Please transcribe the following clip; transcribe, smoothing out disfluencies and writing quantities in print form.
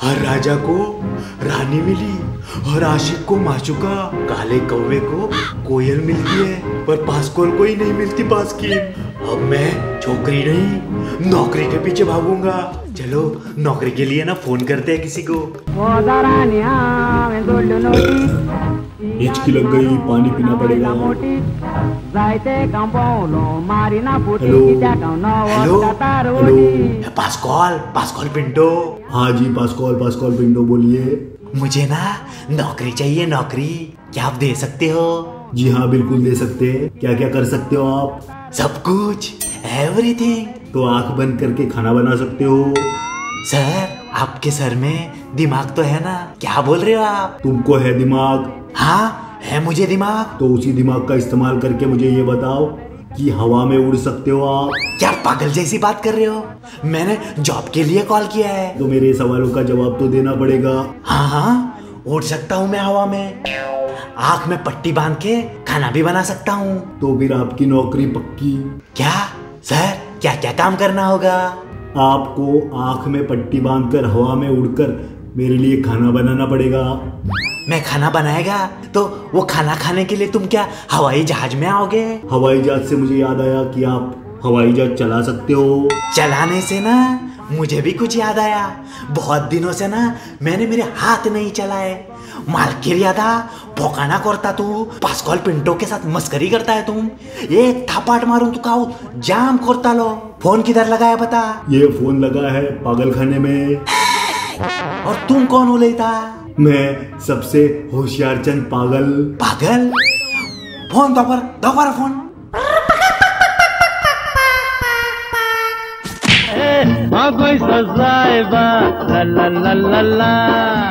हर राजा को रानी मिली और आशिक को माशूका। काले कौवे को कोयल मिलती है पर पास्कल को ही नहीं मिलती पास्किन। अब मैं छोकरी नहीं नौकरी के पीछे भागूंगा। चलो नौकरी के लिए ना फोन करते हैं किसी को। हिचकी लग गई, पानी पीना पड़ेगा। Hello hello Pascal Pinto. हाँ जी पास्कल पिंटो बोलिए। मुझे ना नौकरी चाहिए, नौकरी। क्या आप दे सकते हो? जी हाँ बिल्कुल दे सकते हैं। क्या क्या कर सकते हो आप? सब कुछ, एवरीथिंग। तो आंख बंद करके खाना बना सकते हो। सर आपके सर में दिमाग तो है ना? क्या बोल रहे हो आप? तुमको है दिमाग? हाँ है मुझे दिमाग। तो उसी दिमाग का इस्तेमाल करके मुझे ये बताओ कि हवा में उड़ सकते हो आप? क्या पागल जैसी बात कर रहे हो? मैंने जॉब के लिए कॉल किया है। तो मेरे सवालों का जवाब तो देना पड़ेगा। हाँ उड़ सकता हूँ मैं हवा में। आँख में पट्टी बांध के खाना भी बना सकता हूँ। तो फिर आपकी नौकरी पक्की। क्या सर क्या क्या काम करना होगा? आपको आँख में पट्टी बांधकर हवा में उड़कर मेरे लिए खाना बनाना पड़ेगा। मैं खाना बनाएगा तो वो खाना खाने के लिए तुम क्या हवाई जहाज में आओगे? हवाई जहाज से मुझे याद आया कि आप हवाई जहाज चला सकते हो। चलाने से ना मुझे भी कुछ याद आया। बहुत दिनों से ना मैंने मेरे हाथ नहीं चलाए। मालकिर यादा भोकाना करता तू। पास्कल पिंटो के साथ मस्करी करता है तुम। एक थापाट मारूं तो काऊ जाम करता लो। फोन किधर लगाया बता? ये फोन लगा है पागल खाने में। और तुम कौन हो लेता? मैं सबसे होशियार चंद पागल। पागल? फोन दोबारा फोन। कोई सजाए बा ला ला ला ला ला।